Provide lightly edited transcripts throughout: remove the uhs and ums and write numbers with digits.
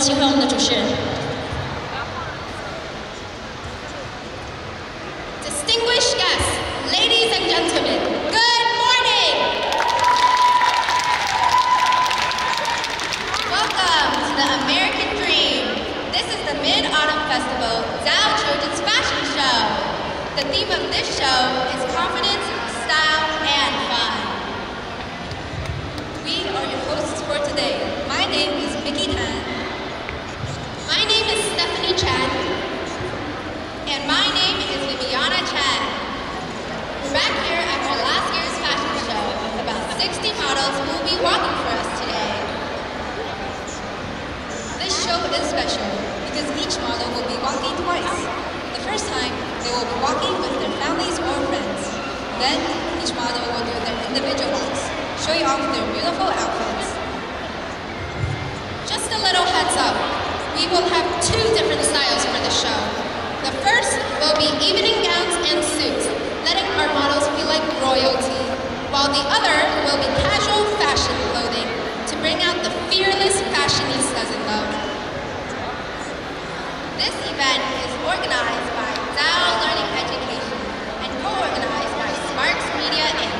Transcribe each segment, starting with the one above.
请回我们的主持人。 Distinguished guests, ladies and gentlemen, good morning! Welcome to the American Dream. This is the Mid-Autumn Festival Zao Children's Fashion Show. The theme of this show is confidence, style, and fun. We are your hosts for today. My name is Mickey Tan. My name is Stephanie Chan. And my name is Viviana Chan. We're back here after last year's fashion show with about 60 models who will be walking for us today. This show is special because each model will be walking twice. The first time, they will be walking with their families or friends. Then, each model will do their individual walks, showing off their beautiful outfits. Just a little heads up, we will have two different styles for the show. The first will be evening gowns and suits, letting our models feel like royalty, while the other will be casual fashion clothing to bring out the fearless fashionistas in them. This event is organized by Zao Learning Education and co-organized by Sparks Media Inc.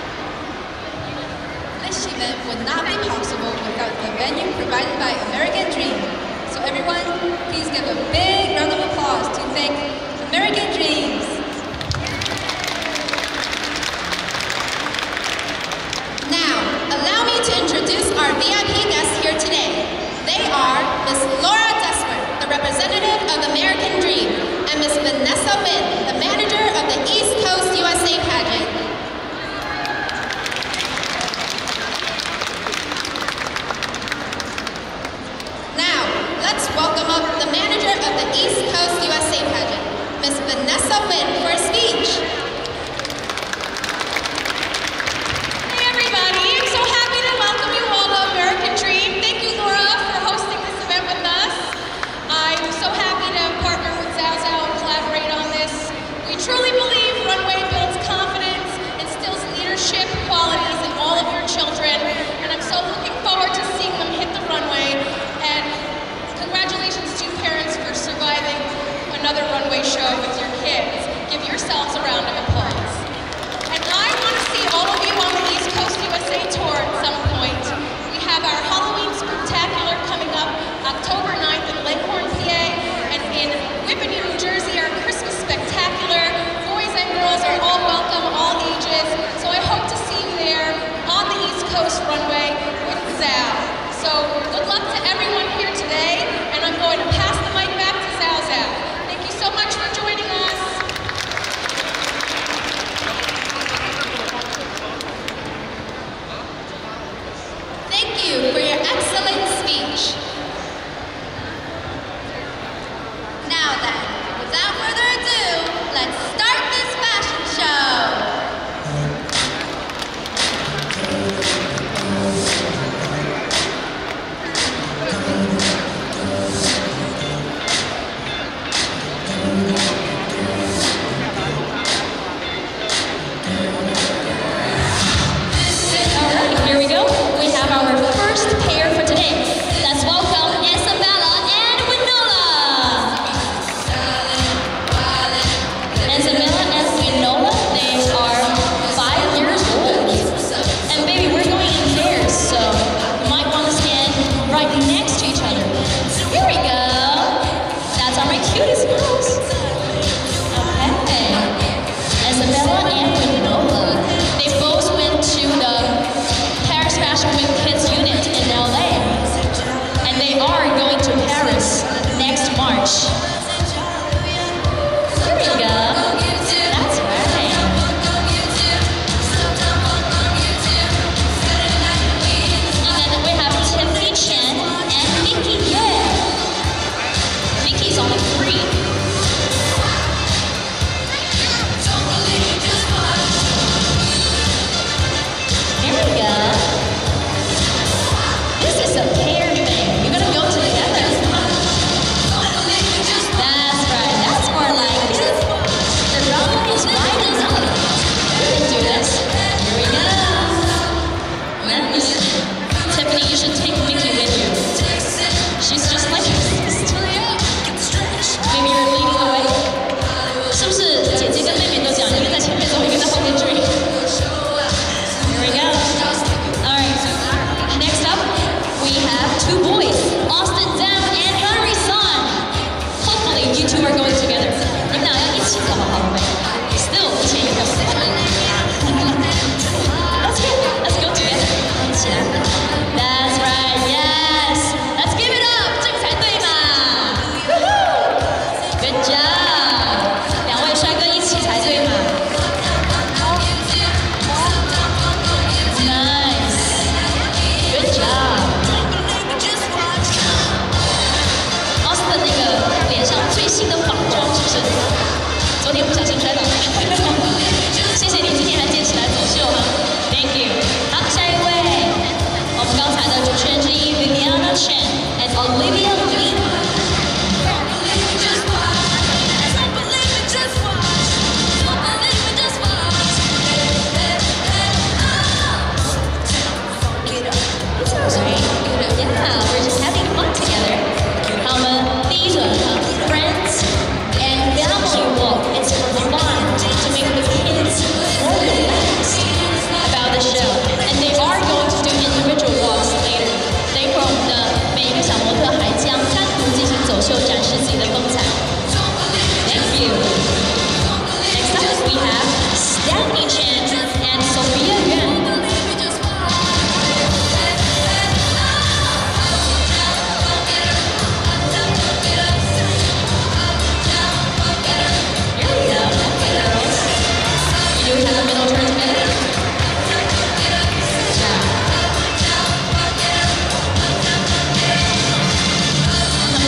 This event would not be possible without the venue provided by American Dream. So everyone, please give a big round of applause to thank American Dreams. Now, allow me to introduce our VIP guests here today. They are Ms. Laura Desper, the representative of American Dream, and Ms. Vanessa Wynn, the manager of the East Coast USA pageant. Now, let's welcome up the manager of the East Coast USA pageant, Ms. Vanessa Wynn, for a speech. Hey everybody, I'm so happy to welcome you all to American Dream. Thank you, Laura, for hosting this event with us. I'm so happy to partner with Zao Zao and collaborate on this. We truly believe Runway builds confidence, instills leadership qualities in all of your children, and I'm so looking forward to seeing them hit the runway. And congratulations to parents for surviving another runway show with your kids. Give yourselves a round of applause. And I want to see all of you on the East Coast USA tour at some point. We have our Halloween Spooktacular coming up October 9th in Leghorn, PA, and in Whippany, New Jersey, our Christmas Spectacular. Boys and girls are all welcome, all ages. So I hope to see you there on the East Coast runway with Zao. So good luck to everyone here today, and I'm going to pass the mic back to Zao Zao. Thank you so much for joining us. Thank you for your excellent speech. Now then, without further ado, let's start this fashion show. Alright, here we go. We have our first pair for today. Let's welcome Isabella and Winola. Isabella and Winola, they are 5 years old. And baby, we're going in pairs, so you might want to stand right next to each other. Here we go. That's our cutest girls. Okay. Isabella and Winola. They both went to the Paris Fashion Week Kids unit in LA. And they are going to Paris next March. Here we go. That's right. And then we have Tiffany Chen and Mickey Ye. Mickey's on the 3. Here we go. This is a paired thing. You're gonna go together.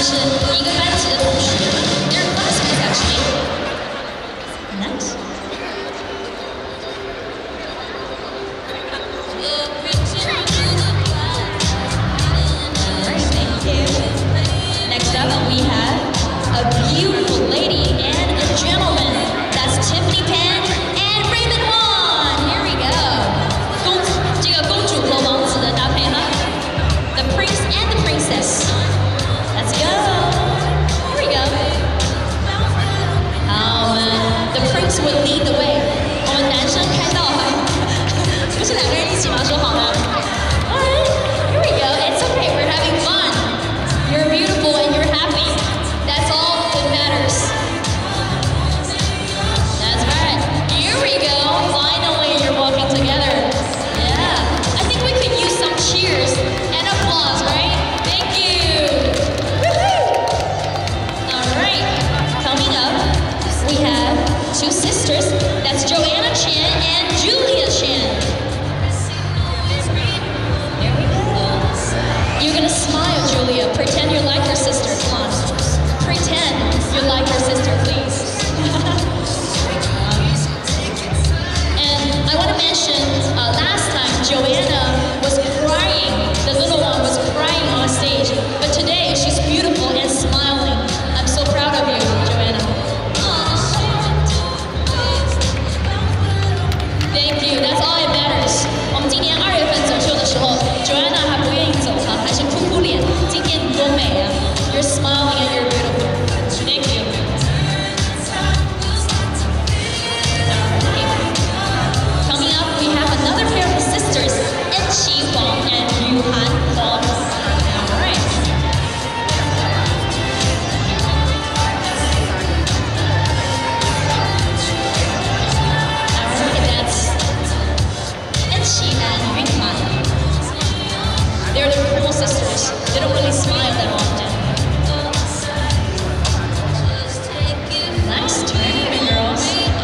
是一个班级的同学 ，they're classmates actually. Nice. Alright, thank you. Next up, we have a beautiful lady and a gentleman. That's Tiffany Pan and Raymond Wan. Here we go. 这个公主和王子的搭配哈。The prince and the princess. Let's go. Here we go. 好，我们 the prince will lead the way. 我们男生开道哈，不是两个人一起吗？说好吗？ Alright, here we go. It's okay. We're having fun. You're beautiful and you're happy. That's all that matters. That's right. Here we go. Finally, you're walking together. Yeah. I think we could use some cheers and applause, right? Thank you. Woohoo! All right. Coming up, we have two sisters. That's Joanna Chan and Julia Chan. Here we go. You're gonna smile, Julia. Pretend you're like your sister. Come on. Pretend you're like your sister, please. And I want to mention, last time Joanna was crying. The little one was crying on stage. But today she's beautiful and smiling. I'm so proud of you, Joanna. Thank you. That's all that matters. 我们今年2月份走秀的时候 ，Joanna 还不愿意走哈，还是哭哭脸。今天你多美啊 ！You're smiling and you're beautiful. Thank you. Alright. Coming up, we have another pair of sisters, Enqi Huang and Yuhan Huang. Alright. Alright, that's Enqi and Yuhan. They're the cool sisters. They don't really smile that often. Nice turn, girls.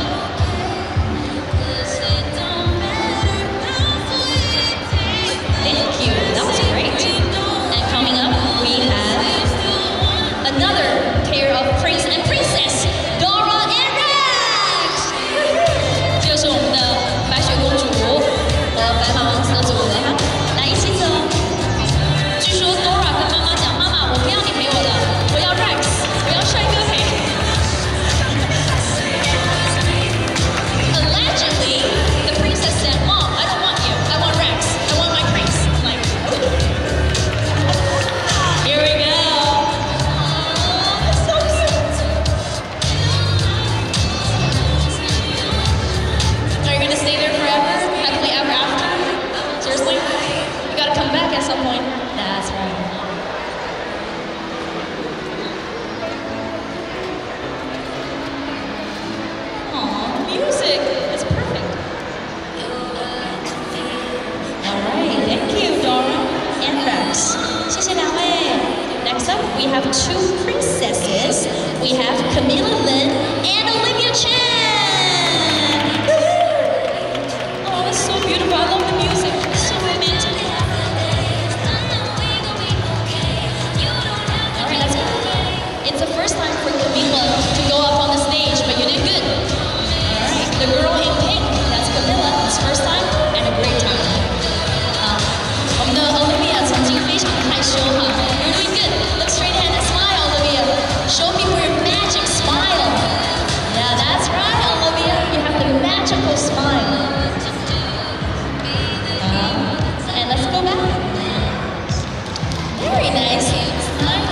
Thank you. That was great. And coming up, we have another pair of prince and princess, Dora and Rex. 这就是我们的白雪公主和白马王子的组合哈，来一起走。据说 Dora 跟妈妈讲：“妈妈，我不要你陪我的，我要 Rex， 我要帅哥陪。” Allegedly, the princess said, "Mom, I don't want you. I want Rex. I want my prince." I'm like, here we go. Oh, so cute. Are you gonna stay there forever? Happily ever after? Seriously? You gotta come back at some point. That's right. Aw, music. It's perfect. Alright, thank you, Dora and Rex. 谢谢两位. Next up, we have two princesses. We have Camilla Lin and Olivia Chan. Woohoo! Oh, it's so beautiful. I love the music. It's so romantic. Alright, let's go. It's the first time for Camilla to go up on the stage, but you did good. Alright, the girl in pink, that's Camilla. It's first time and a great time. 我们的 Olivia 曾经非常害羞哈 You're doing good. Look straight ahead and smile, Olivia. Show people your magic smile. Yeah, that's right, Olivia. You have the magical smile. And let's go back. Very nice. Smile.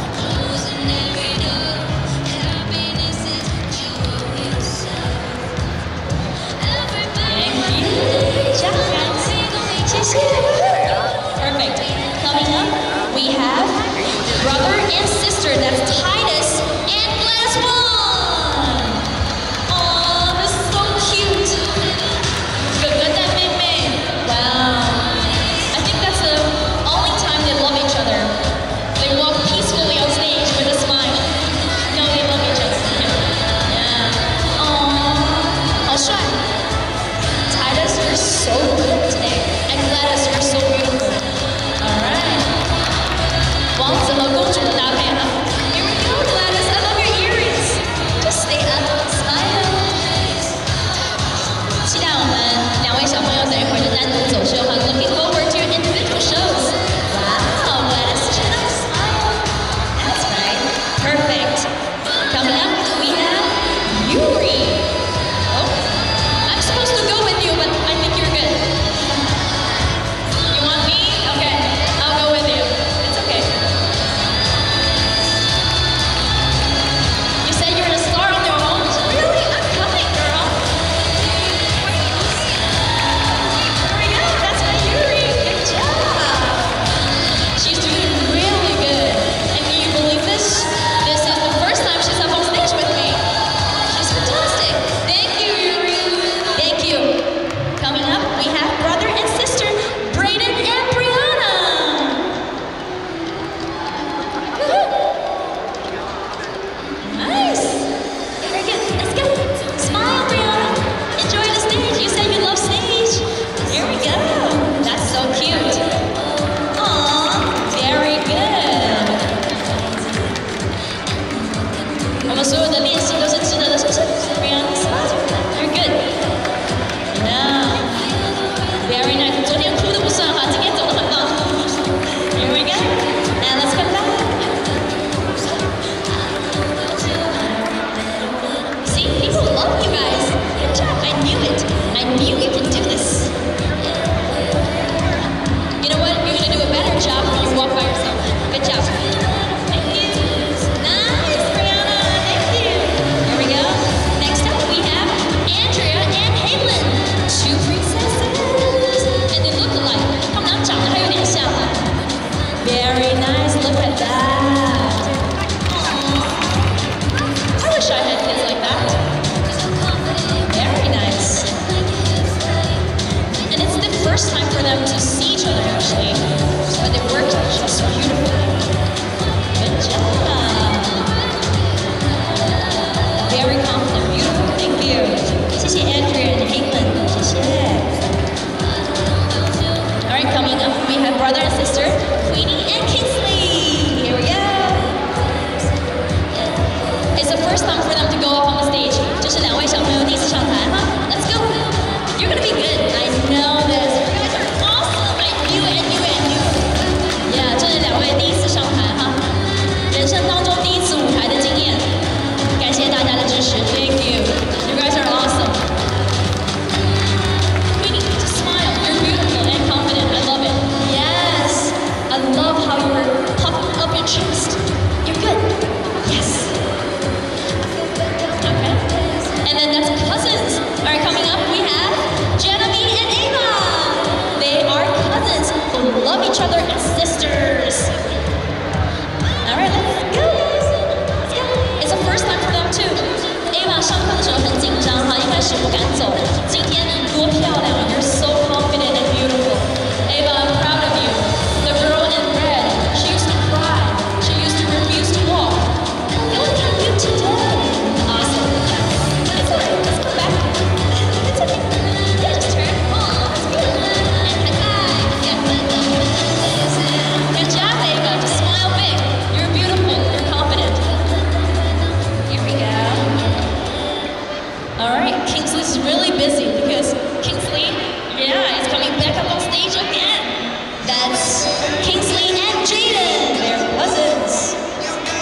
Thank you. Good job, guys. 谢谢. Perfect. Coming up, we have brother and sister. That's Titus and Gladys Wong. Oh, this is so cute. Good, that妹. Wow. I think that's the only time they love each other. They walk peacefully on stage with a smile. No, they love each other. Yeah. Oh, 好帅. Titus, you're so good today. And Gladys, you're so beautiful. Alright. 王子和公主的搭配哈。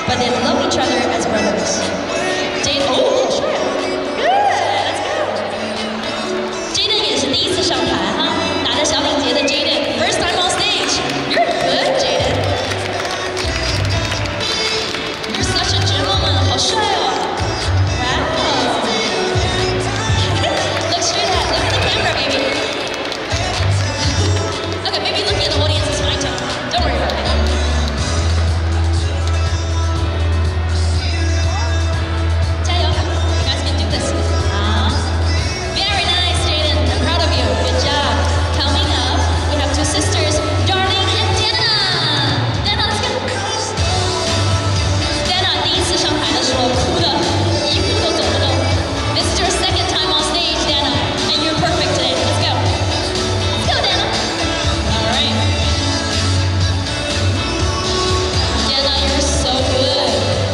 but they love each other as brothers. Jaden, oh， 帅 ，Good，Let's go。Jaden 也是第一次上台哈，打着小领结的 Jaden，first time on stage。You're good, Jaden. You're such a gentleman， 好帅哦。Wow. Look straight ahead. Look at the camera, baby. Okay, maybe looking at the audience is fine too. Don't worry about it. You guys can do this. Very nice, Jaden. I'm proud of you. Good job. Coming up, we have two sisters, Darling and Dana. Dana, let's go. Dana 第一次上台的时候哭的一步都走不动。This is your second time on stage, Dana, and you're perfect today. Let's go. Let's go, Dana. All right. Dana, you're so good.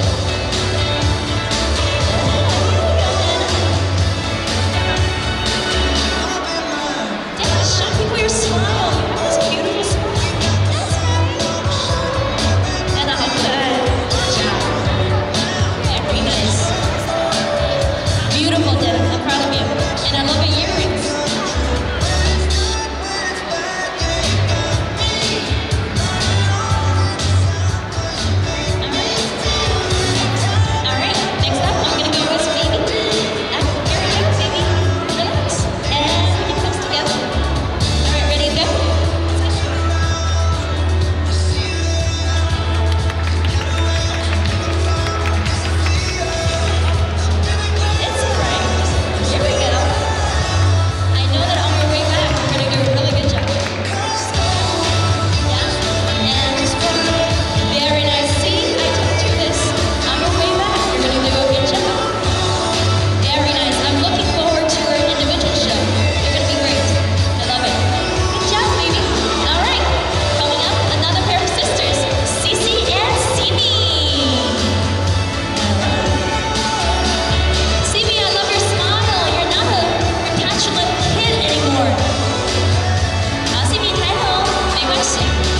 Dana, show people your smile. You have this beautiful smile. That's right. Dana, how good. Good job. Very nice. Beautiful, Dana. I'm proud of you. And I love your earrings. All right. Next up, I'm gonna go with baby. Here we go, baby. Relax. And it comes together. All right, ready to go? It's all right. Here we go. I know that on your way back, you're gonna do a really good job. Yeah. And just very nice. See, I told you this. On your way back, you're gonna do a good job. Very nice. I'm looking forward to your individual show. You're gonna be great. I love it. Good job, baby. All right. Coming up, another pair of sisters, Cece and Simi. Simi, I love your smile. You're not a petulant kid anymore. 好，Simi抬头，没关系。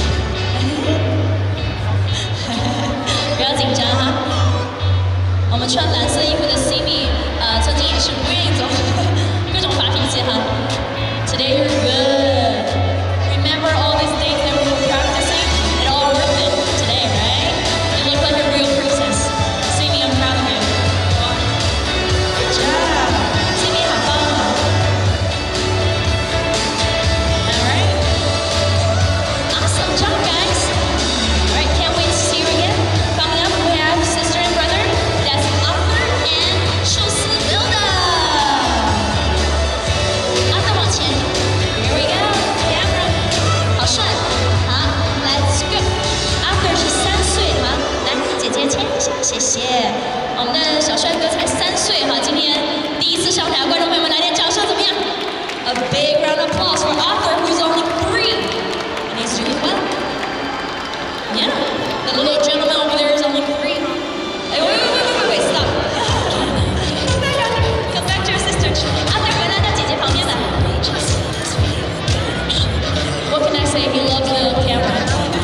不要紧张哈。我们穿蓝色衣服的 Simi，曾经也是不愿意走，各种发脾气哈。Today you're good. Remember all these things that we were practicing? It all worth it today, right? You look like a real princess. Simi, I'm proud of you. Good job. Simi, 好棒啊。All right. Awesome job, guys. All right, can't wait to see you again. Coming up, we have sister and brother. That's Arthur and Schusilda. Arthur 往前。Here we go. Camera. 好帅。好 ，Let's go. Arthur 是3岁哈，来姐姐牵一下，谢谢。我们的小帅哥才3岁哈，今天第一次上台，观众朋友们来点掌声怎么样？A big round of applause for Arthur, who's only 3, and he's doing well. Yeah, the little gentleman over there is only 3. Hey, wait, stop. Come back to your sister. Arthur, 回来到姐姐旁边来。What can I say? He loves the camera.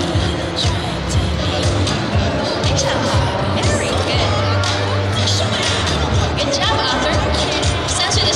非常好 ，Very good. Good job, Arthur. 3岁的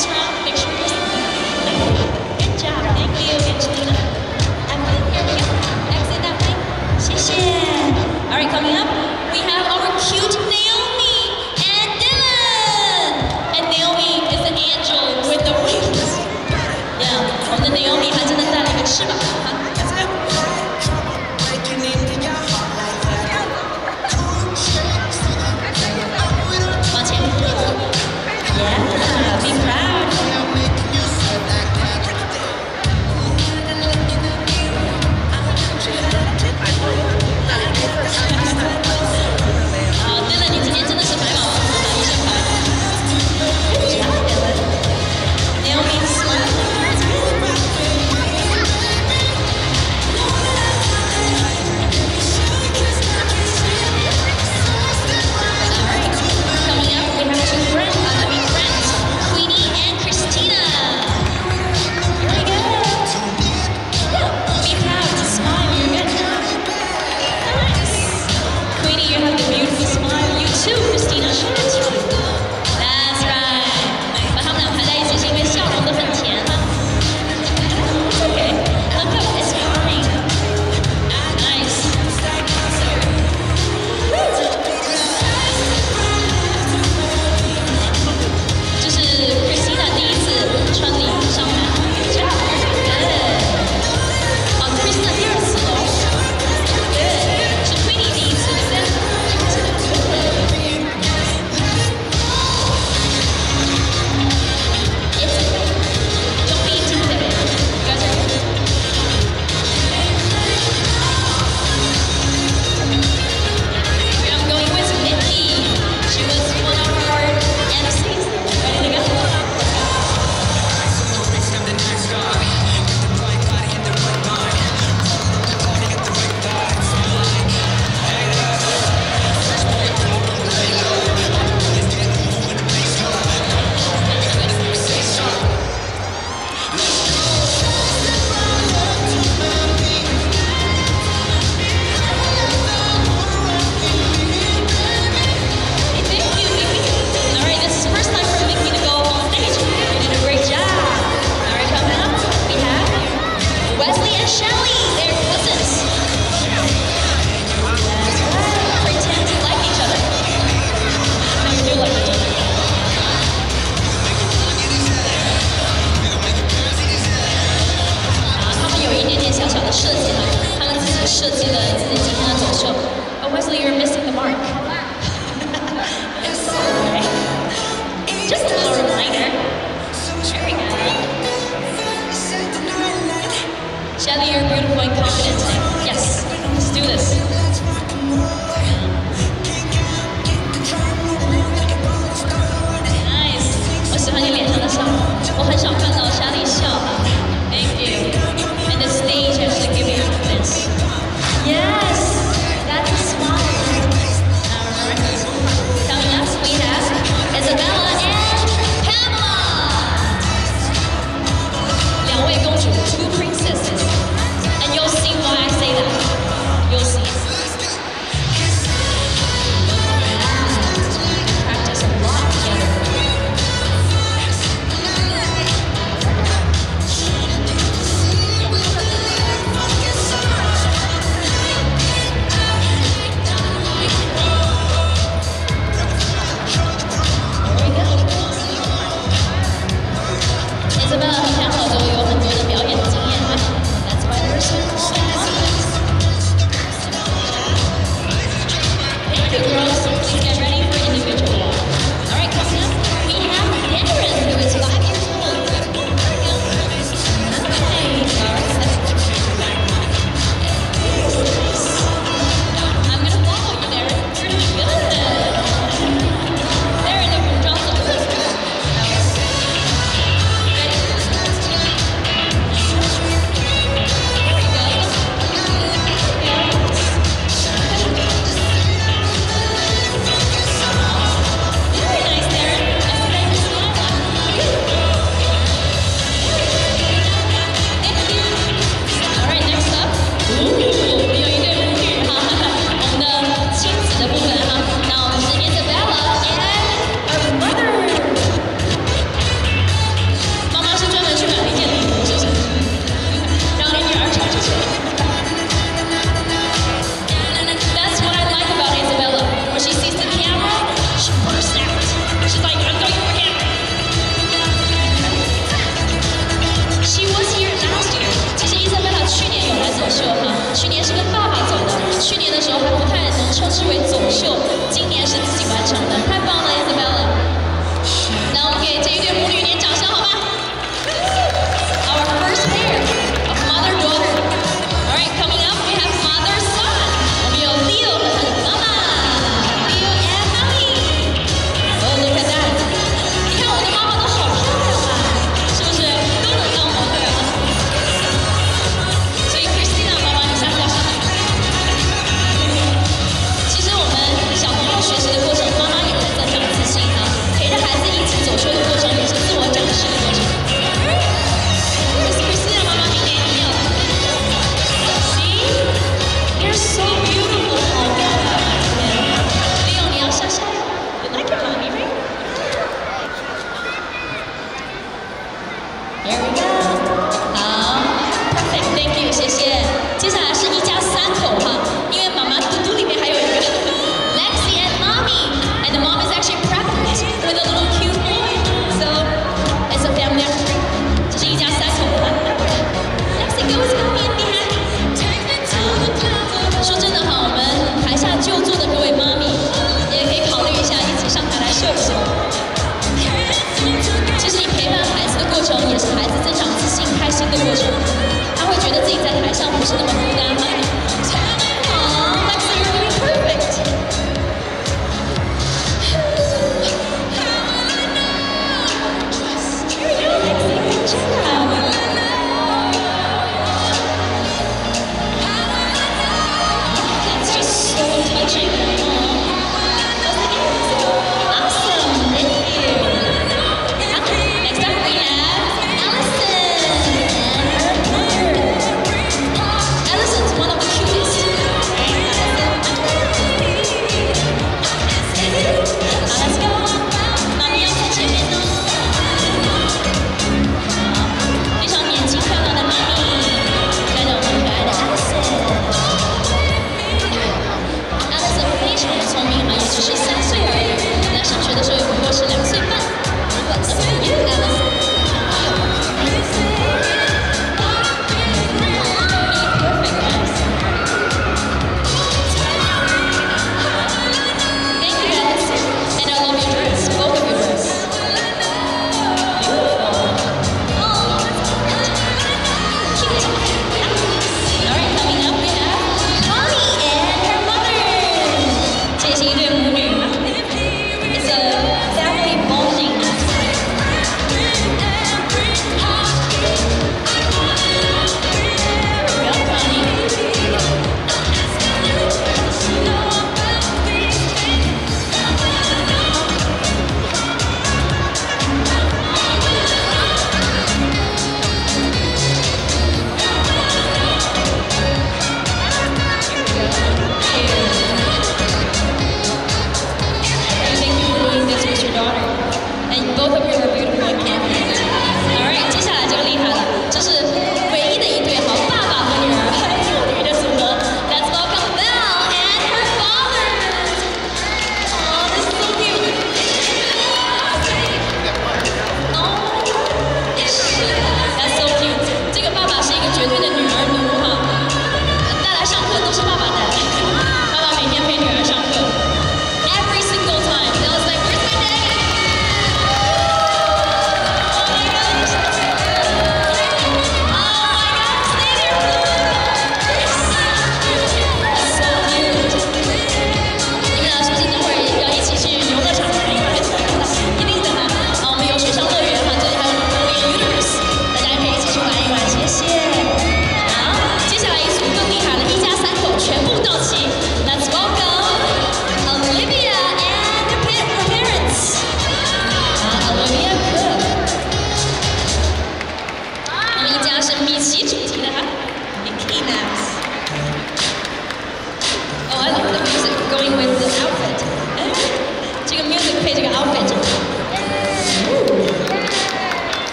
next round, make sure you're good job. Thank you, Angelina. Emily, here we go. Exit that way. 谢谢. All right, coming up, we have our cute Naomi and Dylan. And Naomi is the angel with the wings. Yeah, 我们的 Naomi 还真的带了一个翅膀。Let's go. 往前。Yeah, be proud. Dylan 你今天真的是白马王子的一身白。Good job, Dylan. Naomi, smile. Alright, coming up we have two friends, Queenie and Christina. Here we go. Be proud, smile, you're good. Nice. Queenie, you have the beautiful smile. You too, Christina. That's right. 把他们俩排在一起是因为笑容都很甜啊。It's okay. Look up, it's fine. Nice. 这是 Christina 第一次穿礼服上台。Good job. Good. 哦 ，Christina 第二次喽。Good. 是 Queenie 第一次，对不对？It's okay. Don't be intimidated. You guys are good. I'm going with Mickey. She was one of our MCs. Ready to go? Hey, thank you, Mickey. All right, this is the first time for Mickey to go on stage. You did a great job. All right, coming up, we have Wesley and Shelly. They're cousins. That's right. Pretend to like each other. No, you do like each other. 他们有一点点小小的设计了，他们自己设计了自己今天的走秀。Oh, Wesley, you're missing the mark. It's okay. Just a little reminder. There we go. Shelly, you're beautiful and confident today. Yes, let's do this. Nice. 我喜欢你脸上的笑容，我很少看到 Shelly 笑哈。Thank you. And the stage actually give you confidence. Yes, that's a smile. Alright. Coming up, we have Isabella and Pamela. 两位公主 ，two princesses.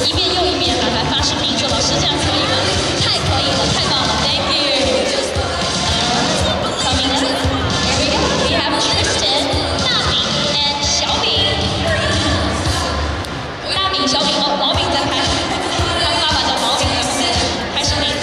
一遍又一遍还发视频说老师这样可以吗？太可以了，太棒了 ，Thank you。Coming up, here we go. We have Tristan, 大饼 and 小饼。大饼、小饼哦，毛饼在拍，他爸爸叫毛饼在拍视频。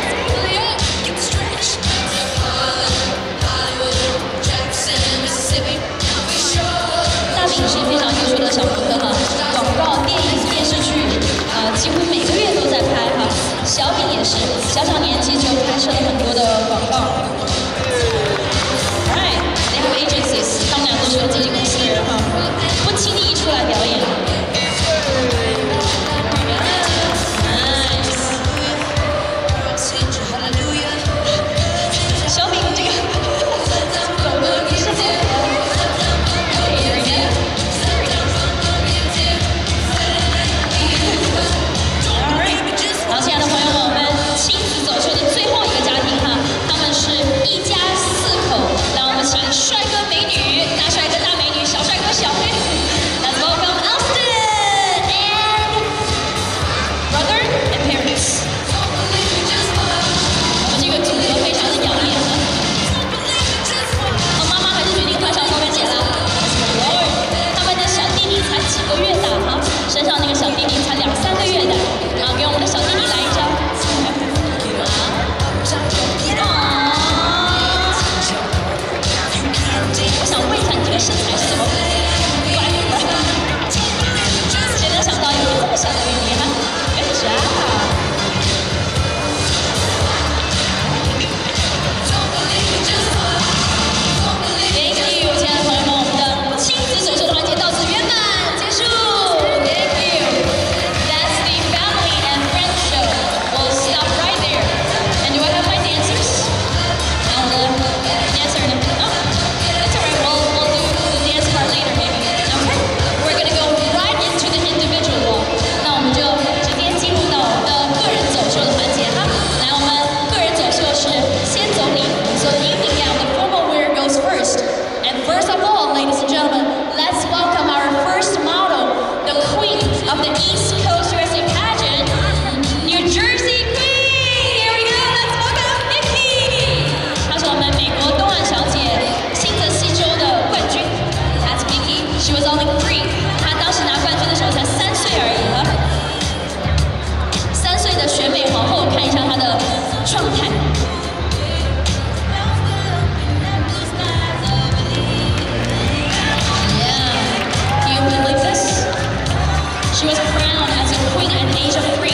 大饼是非常优秀的小模特哈，广告、电影、电视剧，几乎每个月都在拍哈。小饼也是，小小年纪就拍摄了很多的广告。Right, they have agencies， 他们俩都是有经纪公司的人哈，不轻易出来表演。Nice， 小饼这个狗狗你是谁？好，亲爱的朋友们，我们亲子走秀的最后一个家庭哈，他们是一家4口。让我们请帅哥美女、大帅哥大美女、小帅哥小美女 ，Let's welcome Elston and brother and parents。我们这个组合非常的养眼啊。妈妈还是决定换上高跟鞋啦。他们的小弟弟才几个月大哈，身上那个小弟弟才2、3个月大。好，给我们的小弟弟来一张。我想问一下，你这个身材是怎么怪出来的？谁能想到有这么小的 baby 哈 ？Good job！ Thank you， 亲爱的朋友们，我们的亲子走秀团节到此圆满结束。Thank you。That's the family and friends show. We'll stop right there. And do I have my dancers? 然后我的 dancer 呢？哦。It's alright, we'll do the dance part later maybe. Okay? We're gonna go right into the individual walk. 那我们就直接进入到我们的个人走秀的环节哈。来，我们个人走秀是先走礼，so the evening gown, the formal wear goes first. And first of all, ladies and gentlemen, let's welcome our first model, the queen of the East Coast USA pageant, New Jersey Queen. Here we go, let's welcome Mickey. 她是我们美国东岸小姐新泽西州的冠军。That's Mickey. She was only 3. 她当时拿冠军的时候才3岁而已了。3岁的选美皇后，看一下她的状态。Yeah. Can you believe this? She was crowned as a queen at the age of 3.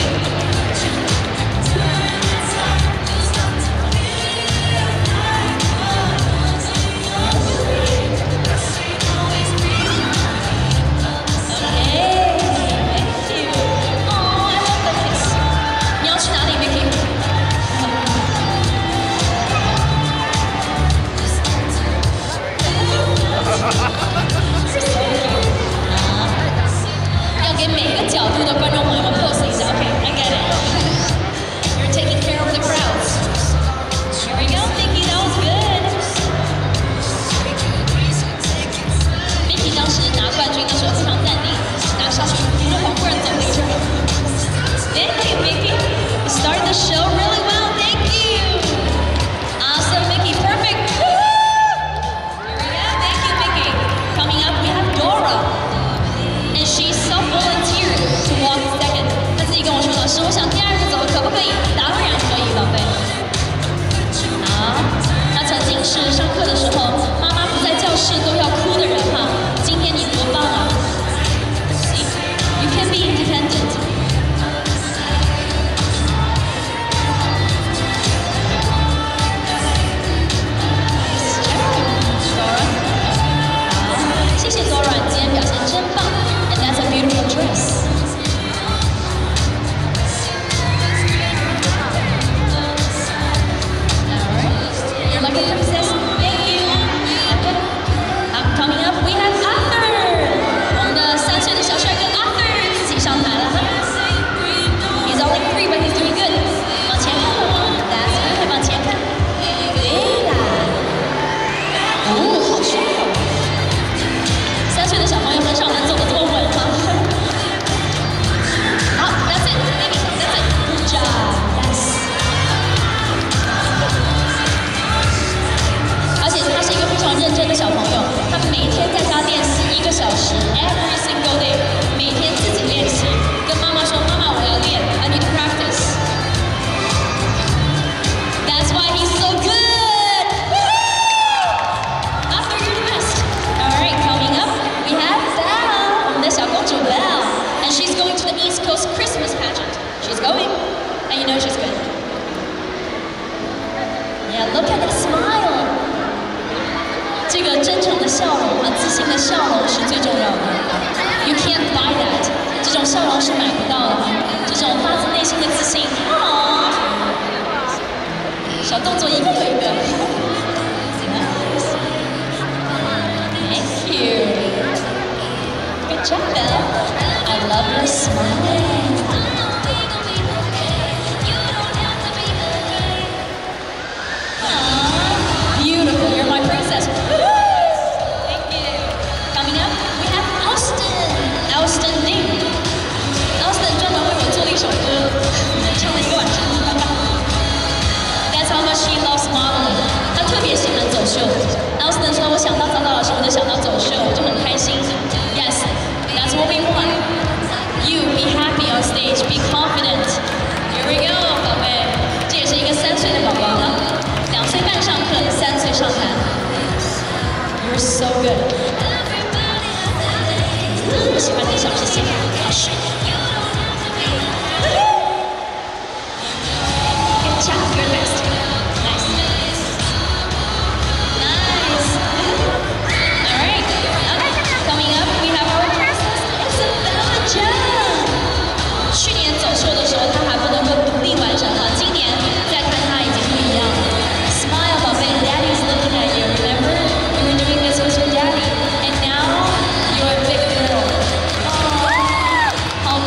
Walk Rose Christmas pageant. She's going, and you know she's good. Yeah, look at that smile. 这个真诚的笑容和自信的笑容是最重要的。You can't buy that. 这种笑容是买不到的。这种发自内心的自信，小动作一个又一个。Thank you. Good job, Belle. I love your smile. Aww, beautiful. You're my princess. Thank you. Coming up, we have Austin. Austin Ning. Austin 专门为我做了一首歌，唱了一个晚上。That's how much he loves modeling. 他特别喜欢走秀。Austin 说：“我想到早早老师，我就想到走秀，我就很开心。” Yes, that's what we want. You be happy on stage, be confident. Here we go, 宝贝。这也是一个3岁的宝宝呢，2岁半上课，3岁上台。You're so good. 我喜欢你的小皮鞋，好帅。Good job, you're the best. Nice. Nice. All right. Okay. Coming up, we have our princess Isabella Chen. 去年走秀的时候，她还不能够独立完成哈，今年再看她已经不一样了。Smile, 宝贝 ，Daddy's looking at you. Remember, you were doing this with your daddy, and now you're a big girl. 哦，好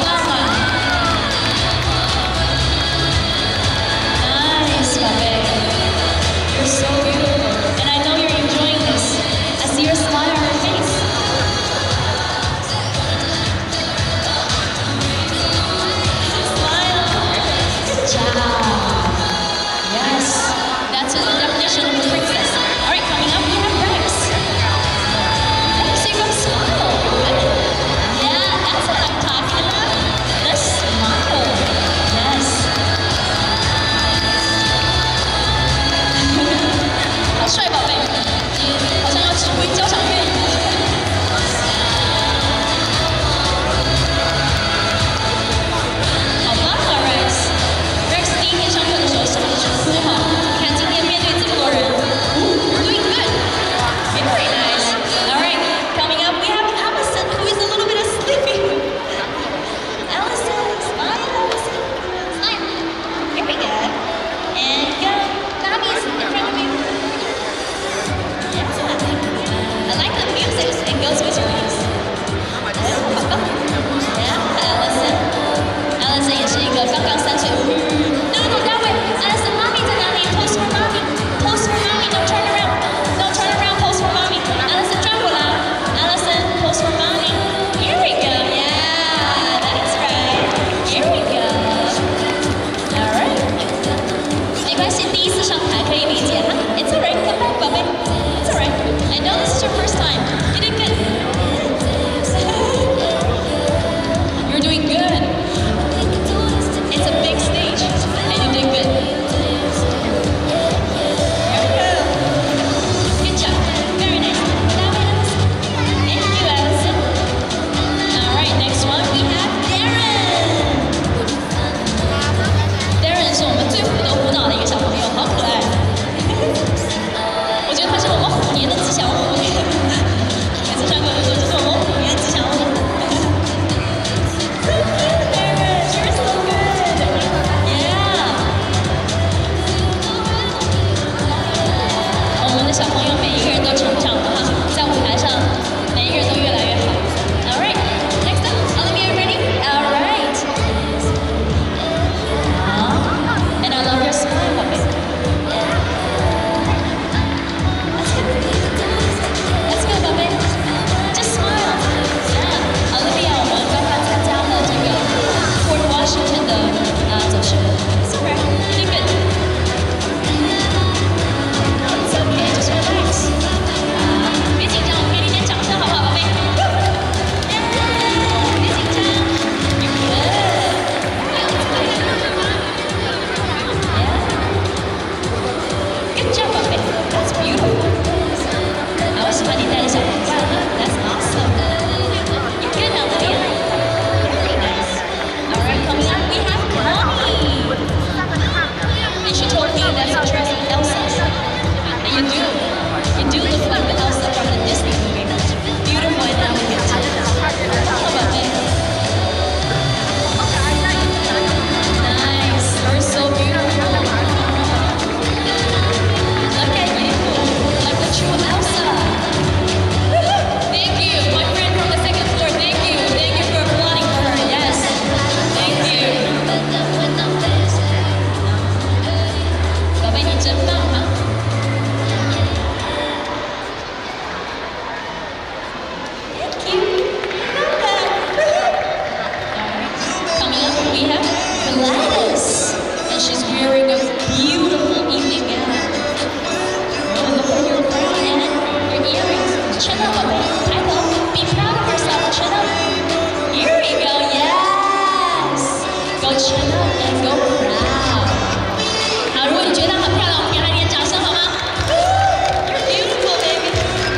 chin up and go proud. 好，如果你觉得她很漂亮，我们给她一点掌声好吗？ You're beautiful, baby.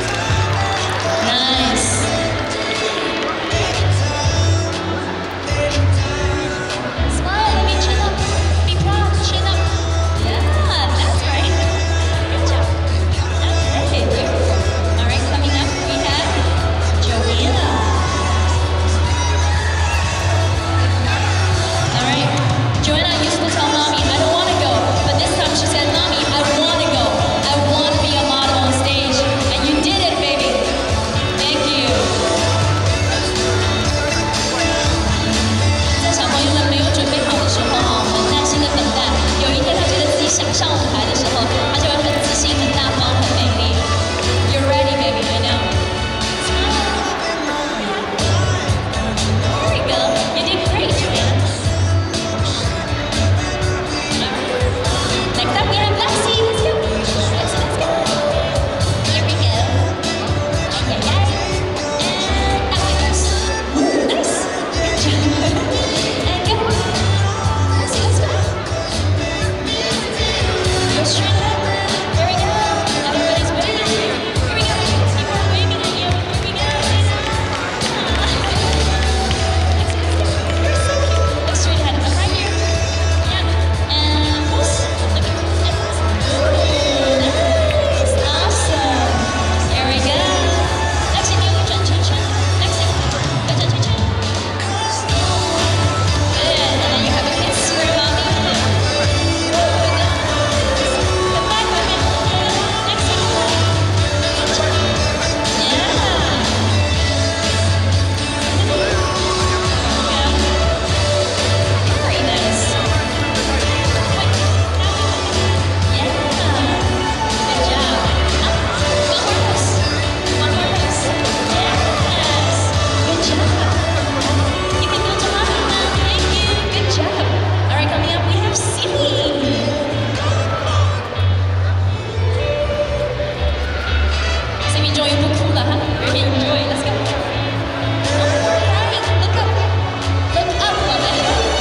Nice. Smile, baby, chin up. Be proud, chin up. Yeah, that's right. Good job. Okay, beautiful. All right, coming up we have Joanna. All right, Joanna used to tell mommy, I don't want to go, but this time she said, mommy, I want to go. I want to be a model on stage, and you did it, baby. Thank you. 在小朋友们没有准备好的时候哈，很耐心的等待。有一天他觉得自己想上舞台的时候，他就会很自信、很大方、很美丽。You're ready, baby. I know. There we go. You did great, Joanna. All right. Next up we have Lexi. Let's go. Lexi, let's go. Here we go. And up we go. Nice. Good job. And go. Lexi, let's go. Go straight up. There we go. Everybody's waiting. Here we go. People are waving at you. Here we go. Lexi, let's go. You're so cute. Look straight ahead. Look right here. Yeah. And pulse. Look. And pulse. Ooh, nice. Awesome. There we go. Lexi, 你有个转圈圈。Lexi, 有转圈圈。Good. And then you have a kiss for mommy. Come back, mommy. Lexi. Good job. Yeah. Very nice. Yeah. Good job. Up. One more pose. One more pose. Yes. Good job. You can go to mommy now. Thank you. Good job. All right, coming up we have Simi. Simi 终于不哭了哈。Very enjoy. Let's go. Alright, look up. Look up, woman.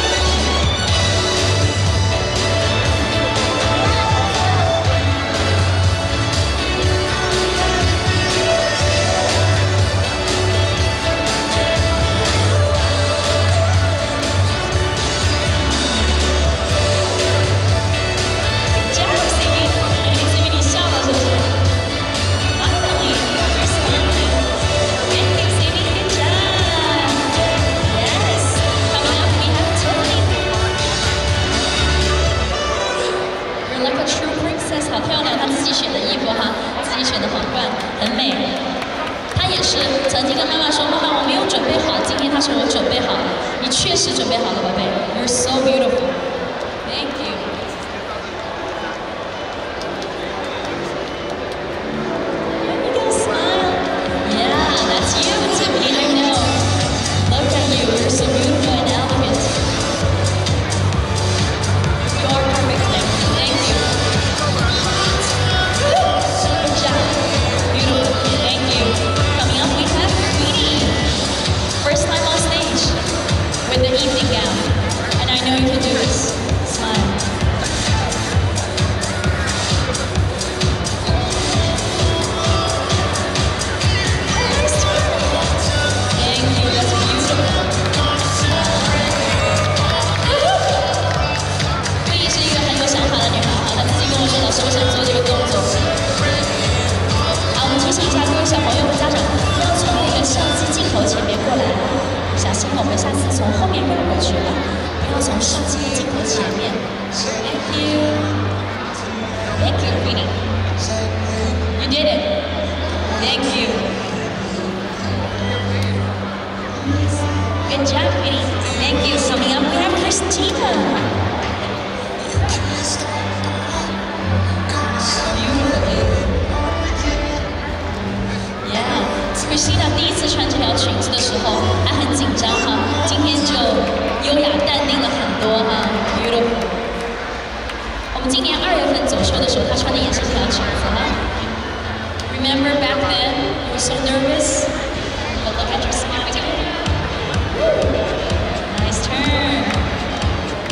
Good job, Simi. Simi 你笑了是不是？Finally, you're smiling. Thank you, Simi. Good job. Yes. Coming up, we have Tiffany. You're like a true princess. 好漂亮，她自己选的衣服哈，自己选的皇冠，很美。她也是曾经跟妈妈说：“妈妈，我没有准备好。”今天她说：“我准备好了。”你确实准备好了，宝贝。You're so beautiful. Thank you. There we go, smile. Yeah, that's you, Tiffany. I know. Look at you. You're so beautiful and elegant. You are perfect, Tim. Thank you. Good job. Beautiful. Thank you. Coming up, we have Queenie. First time on stage with the evening gown. And I know you can do this. Smile. Nice smile. Thank you. That's beautiful. 桂姨是一个很有想法的女孩哈，她自己跟我说：“老师，我想做这个动作。”好，我们提醒一下各位小朋友和家长，不要从那个相机镜头前面过来，小心我们下次从后面绕过去了，不要从相机的镜头前面。Thank you. Thank you, Queenie. You did it. Thank you. Good job, Queenie. Thank you. Coming up, we have Christina. Yeah. Christina 第一次穿这条裙子的时候，她很紧张哈，今天就优雅淡定了很多哈。Beautiful. 我们今年2月份走秀的时候，她穿的也是这条裙子哈。Remember back then you were so nervous, but look at your smile. Nice turn.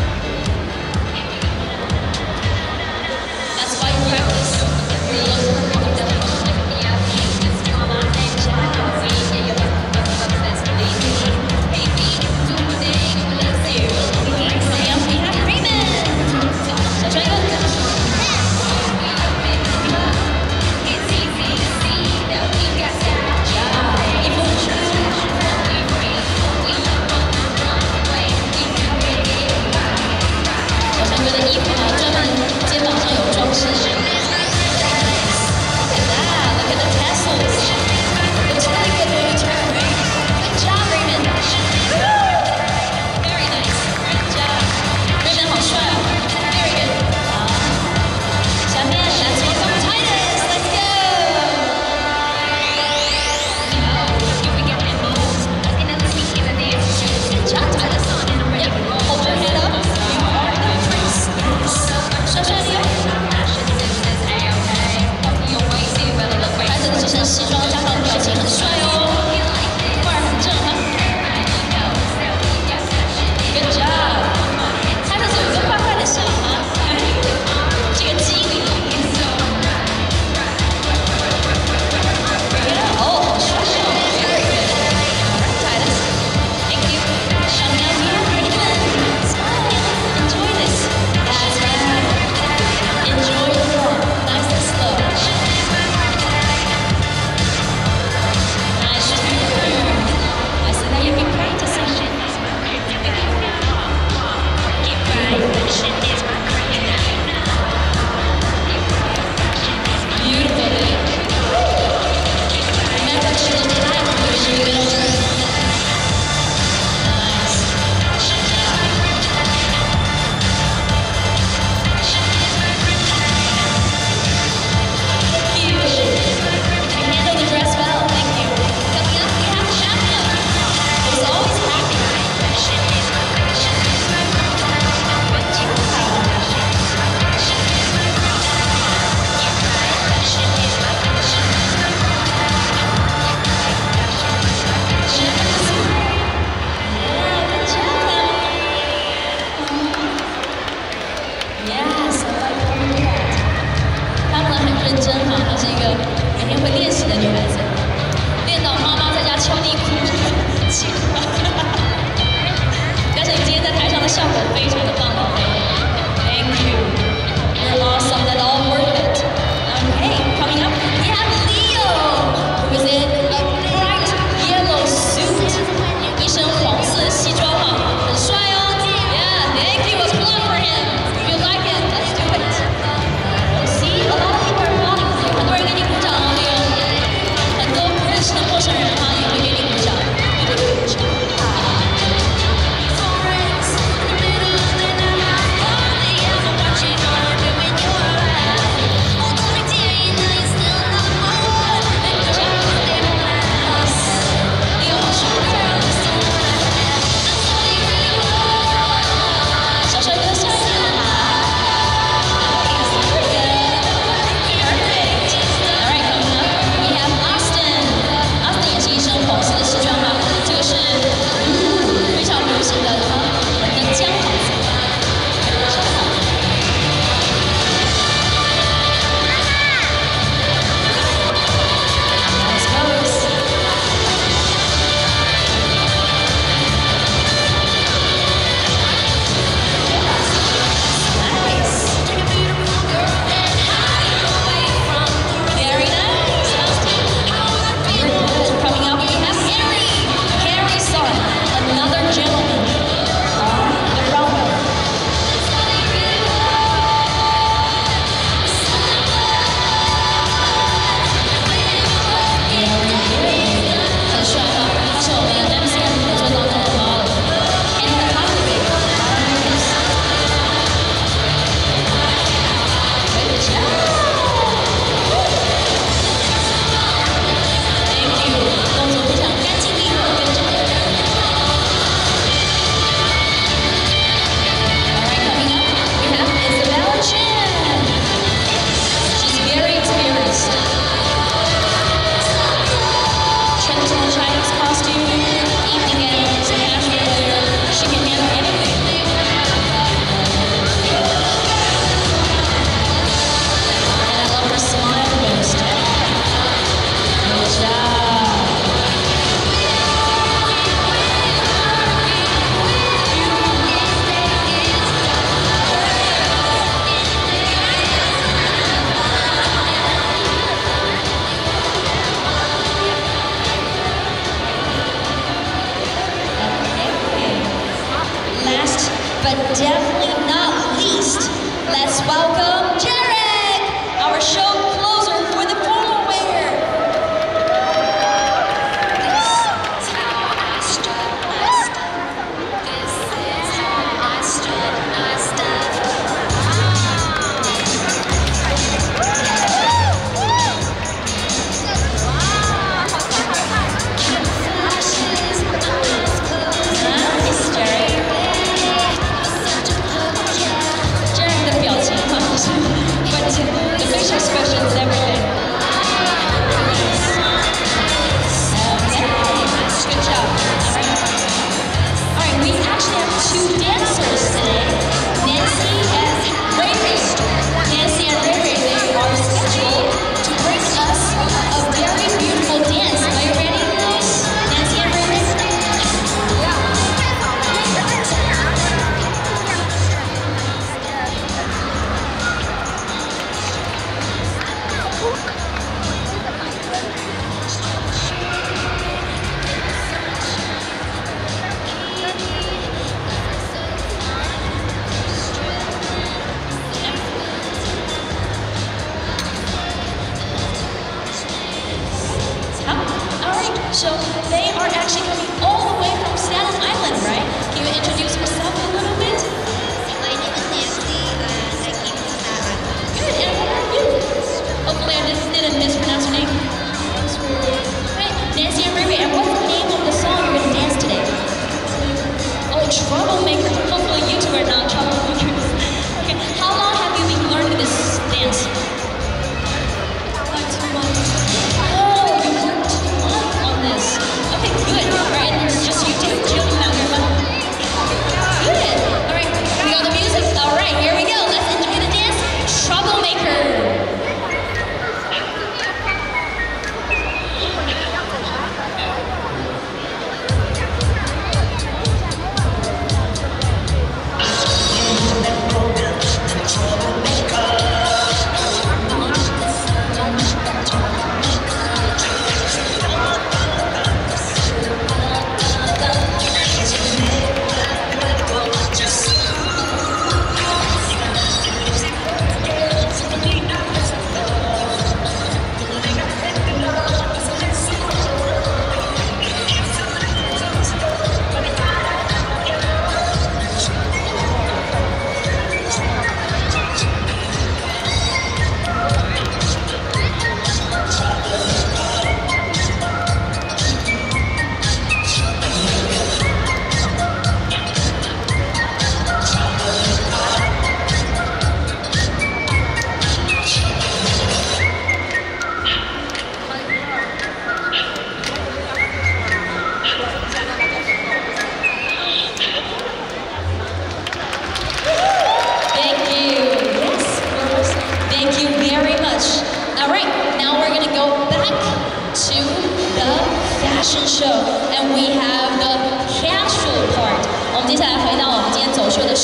效果非常的棒哦。Thank you. You're awesome. That's all worth it. Okay, coming up, we have Leo, who is in a bright yellow suit. 一身黄色西装哈，很帅哦。Yeah, thank you. Applaud for him. If you like it, let's do it. See, a lot of people are applauding for you. 很多人给你鼓掌哦，Leo。很多不认识的陌生人哈，也会给你鼓掌。But definitely not least, let's welcome Jarek, our show closer for the formal wear. This is how I strut my stuff. This is how I strut my stuff. This is Jarek. But the facial expressions, everything. Good job. All right, we actually have two dancers today, Nancy and Ray Ray. Nancy and Ray Ray, they are scheduled to bring us a very beautiful dance. Are you ready, guys? Nancy and Ray Ray? So they are actually coming all the way from Staten Island, right? Can you introduce yourself a little bit? My name is Nancy, and I came from Staten Island. Good, and where are you? Hopefully I didn't mispronounce your name. Right, Nancy and Ruby, and what's the name of the song you're going to dance today? Oh, Troublemaker. Hopefully you two are not troublemakers. Okay, how long have you been learning this dance? Like 2 months. Oh, you worked 2 months on this. Okay, good. All right, and just you two chilling out here, huh? Good. All right, we got the music. All right, here we go. Let's enjoy the dance. Troublemaker.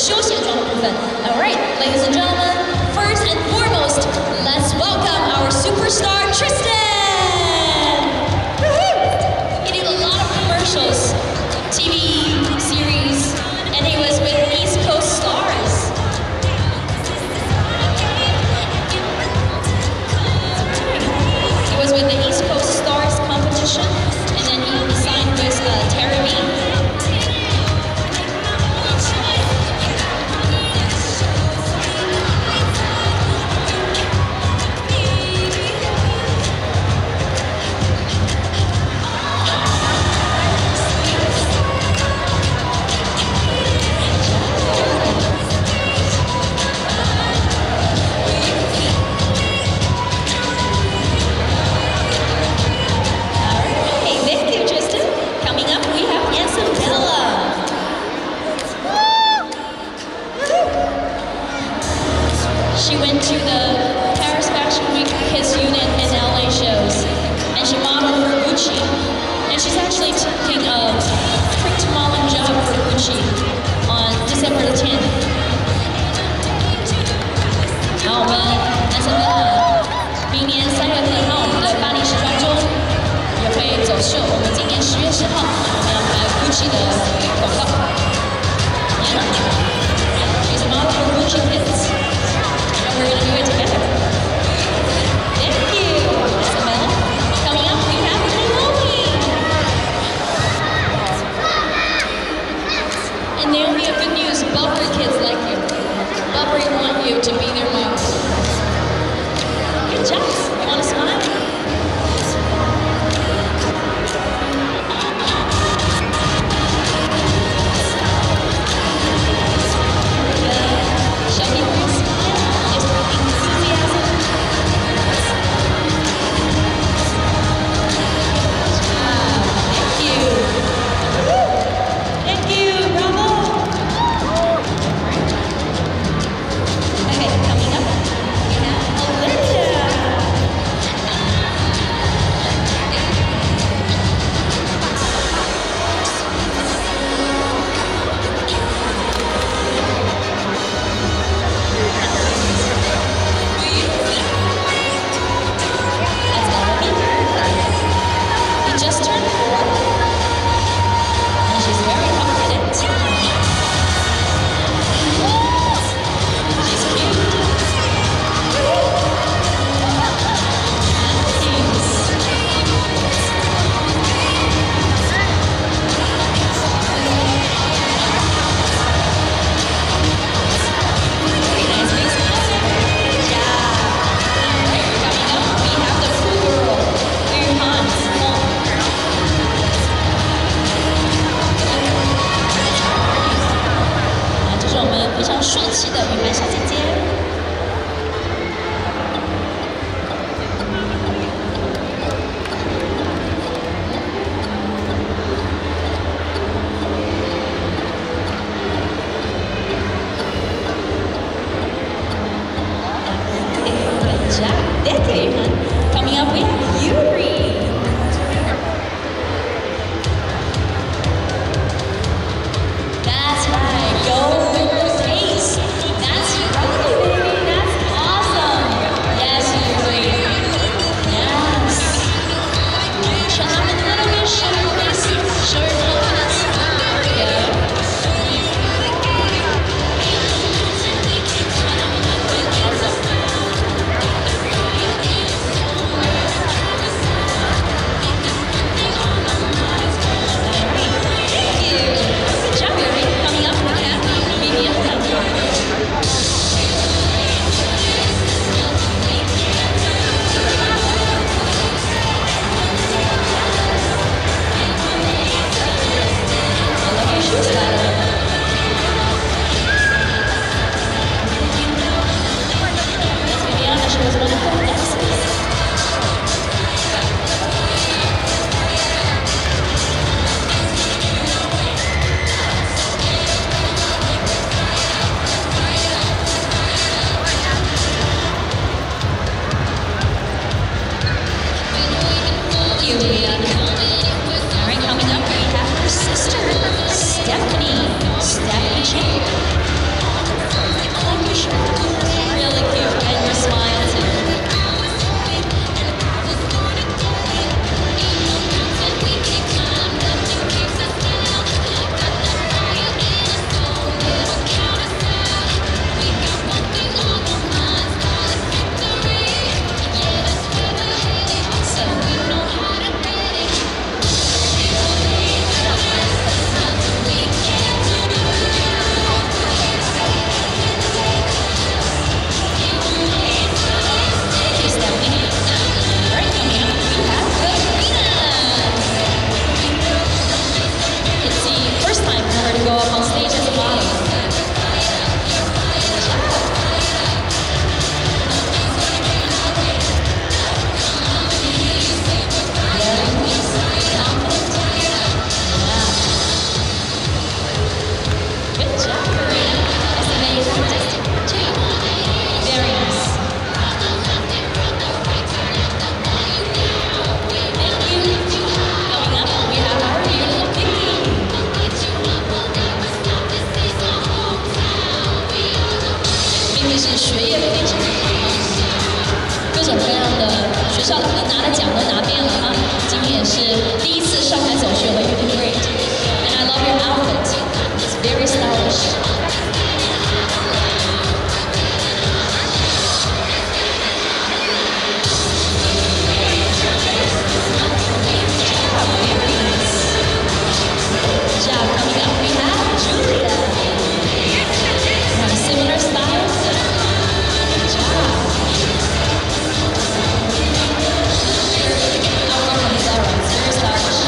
休闲装的部分。All right, ladies and gentlemen, first and foremost, let's welcome our superstar Tristan. Woohoo! He did a lot of commercials, TV series, and he was with East Coast Stars. He was with the East Coast Stars competition, and then he signed with Terry B. She went to the Paris Fashion Week Kiss Unit in LA shows, and she modeled for Gucci. And she's actually taking a print-to-modeling job for Gucci on December the 10th. 好，我们Isabella明年3月份号我们的巴黎时装周也会走秀。我们今年10月10号我们要拍 Gucci 的广告。She's a model for Gucci Kids. We're going to do it together. Thank you, Isabella. Coming up, we have Naomi. And Naomi, a good news, Burberry kids like you. Burberry want you to be their model. Good job. You want to smile? Shall we bring smile? Just turned 4, and she's very confident. She's cute. Very nice big smile. Good job. All right, coming up, we have the cool girl, Yuhan. 这是我们非常帅气的女排小姐姐。Good job. Thank you, Yuhan. Coming up, we have Yuri. That's right. Go with the pace. That's right, baby. That's awesome. Yes, Yuri. Yes. Show them a little bit. Show your face. Show your confidence. There we go. Thank you. Good job, Yuri. 是学业非常的好，各种各样的学校能拿的奖都拿遍了啊。今天也是第一次上台走秀了，You did great. And I love your outfit. It's very stylish. Coming up, we have Julia. We have similar styles. Good job. Outfit from Zara. It's very stylish.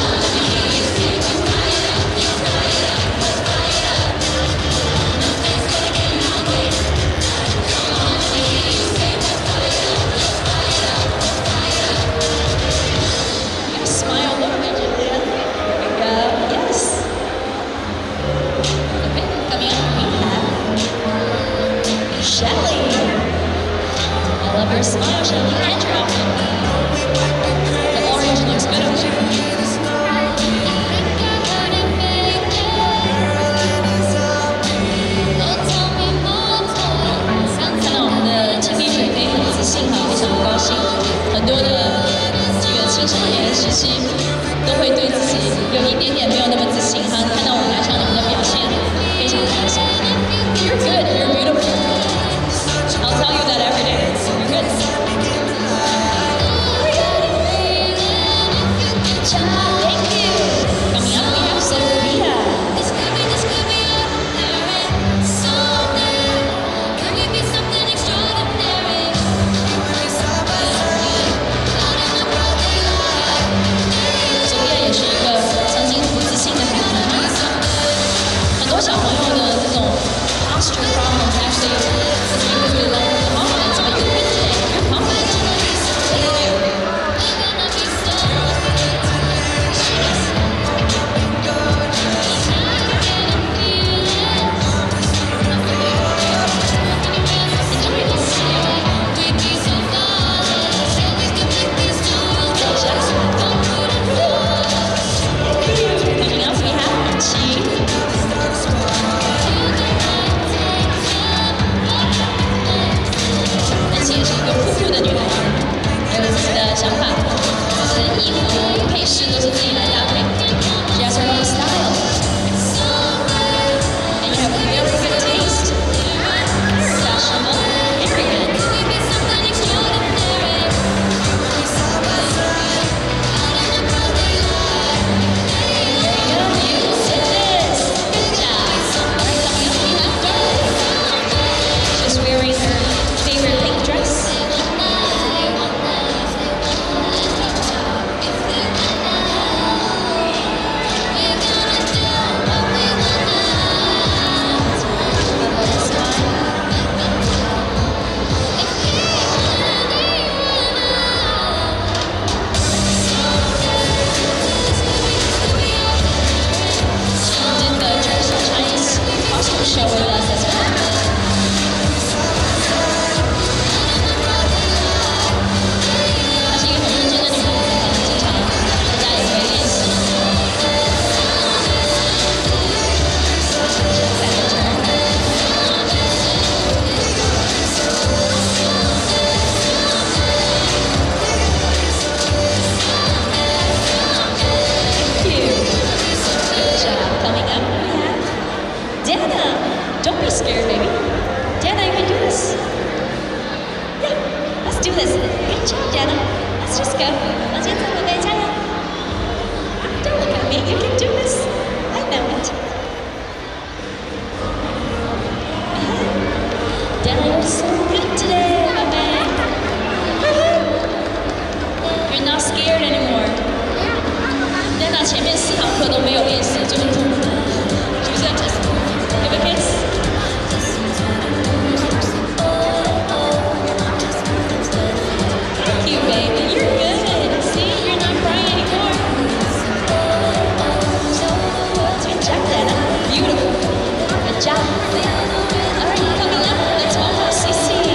You gotta smile a little bit, Julia. There we go. Yes. Okay, coming up we have Shelly. I love your smile, Shelly, and your outfit. The orange looks good on you. 看到我们的青萍水飞很自信哈，非常的高兴。很多的这个青少年时期都会对自己有一点点没有那么自信哈。看到我们台上你们的表现，非常开心。You're good. You're beautiful. I'll tell you that every day. You're good. Thank you. Coming up, we have Sophia. Sophia 也是一个曾经不自信的孩子，很多小朋友的这种 posture problems actually is because we lack confidence, but you're good today. You're confident. Thank you. Enjoy this. Coming up, we have Chi. Nancy 也是一个酷酷的女孩子，有自己的想法，自己的衣服配饰都是自己来搭配。She has her own style, and you have very good taste. Fashionable, very good. There you go, you did this. Good job. All right, coming up we have Darling. She's wearing her favorite pink dress. She did the traditional Chinese costume show with us as well. She 是一个很认真的女孩子，经常在家也会练习。Thank you. Good job. Coming up, we have Dana. Don't be scared, baby. Dana, you can do this. Yeah, let's do this. Good job, Dana. Let's just go. Let's get some of it, Dana. Don't look at me. You can do this. I know it. Dana, you're so good today, my man. You're not scared anymore. Dana 前面4堂课都没有练习，就是是不是 ？Give a kiss. Thank you, baby. You're good. See, you're not crying anymore. Good job, Dana. Beautiful. Good job. All right, coming up, let's welcome Cece.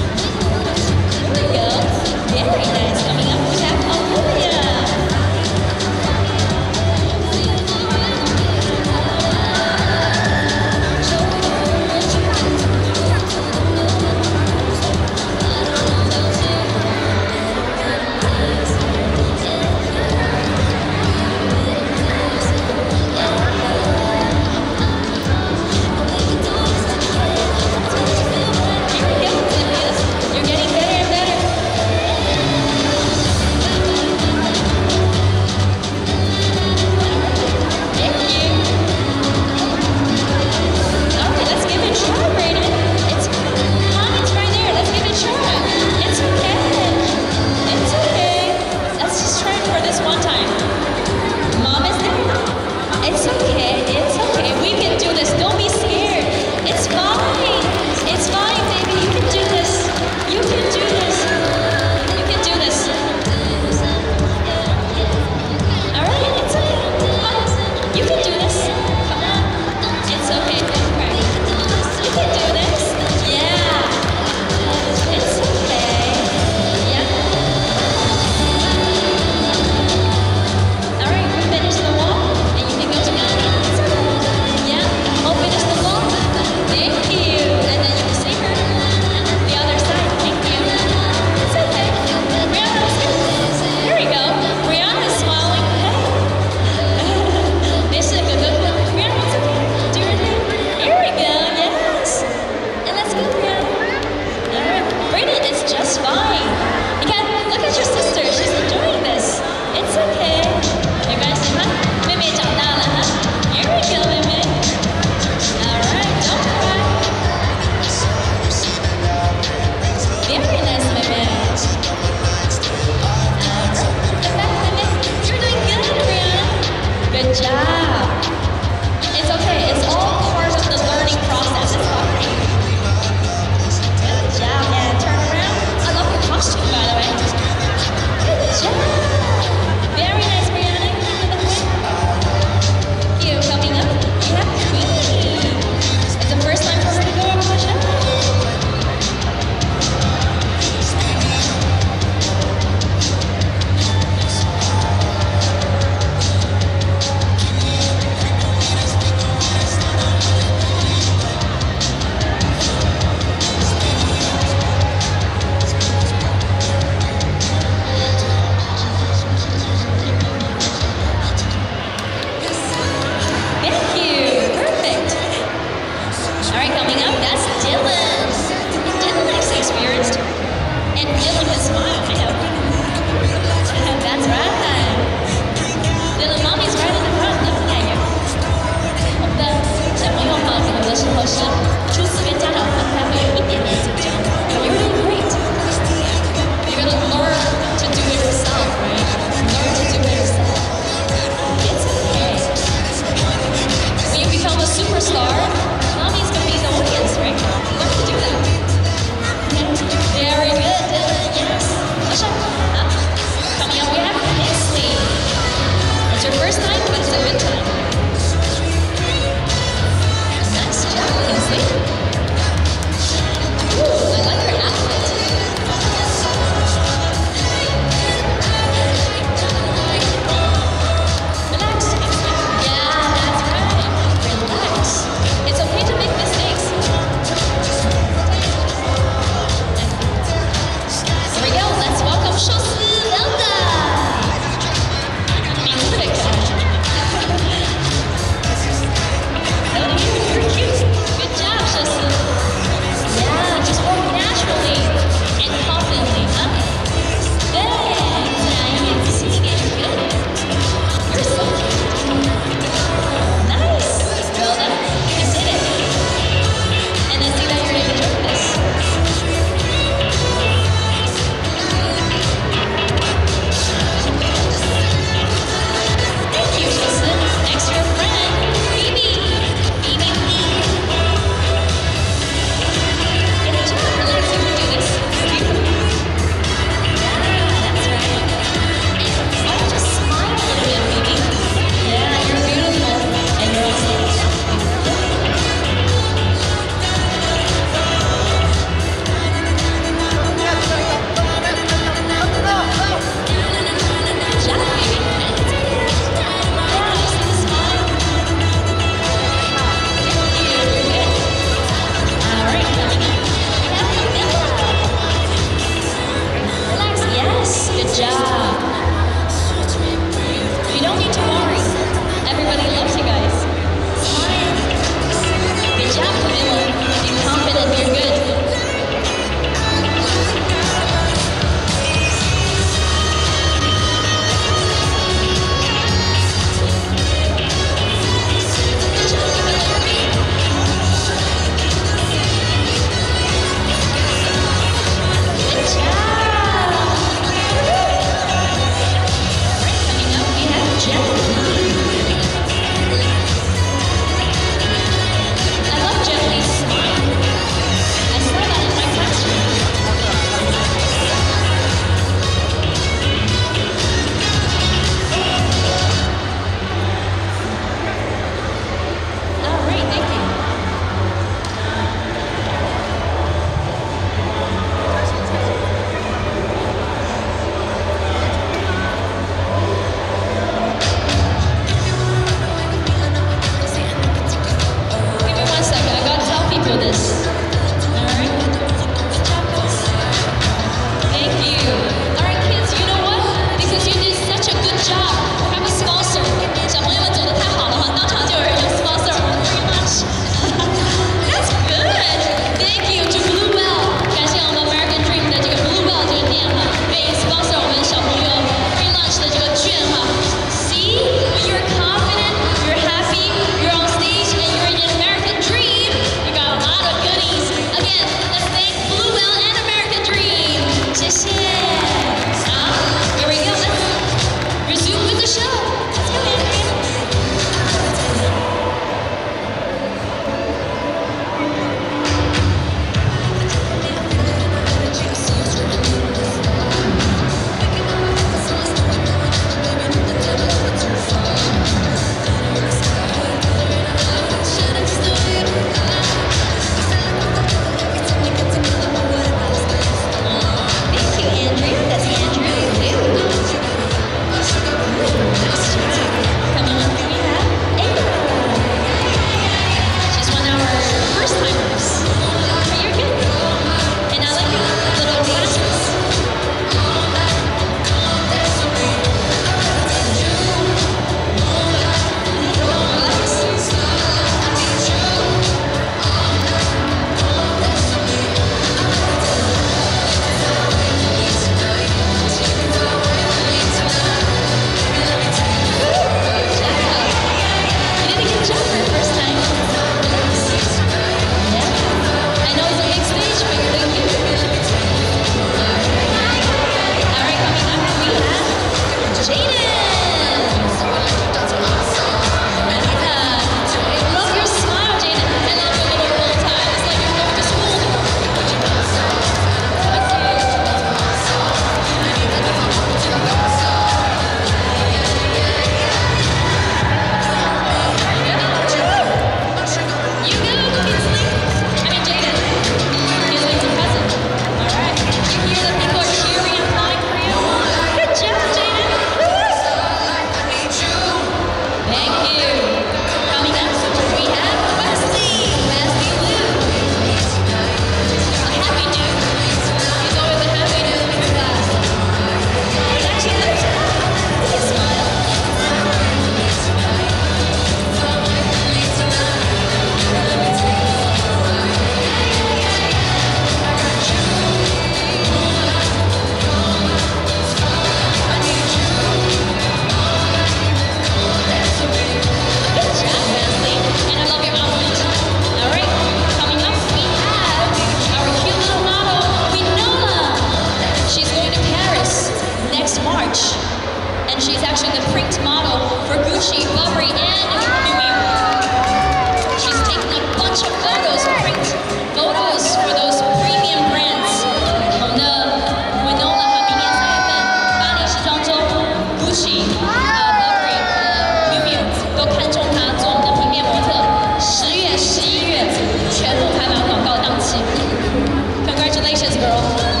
Congratulations, girl.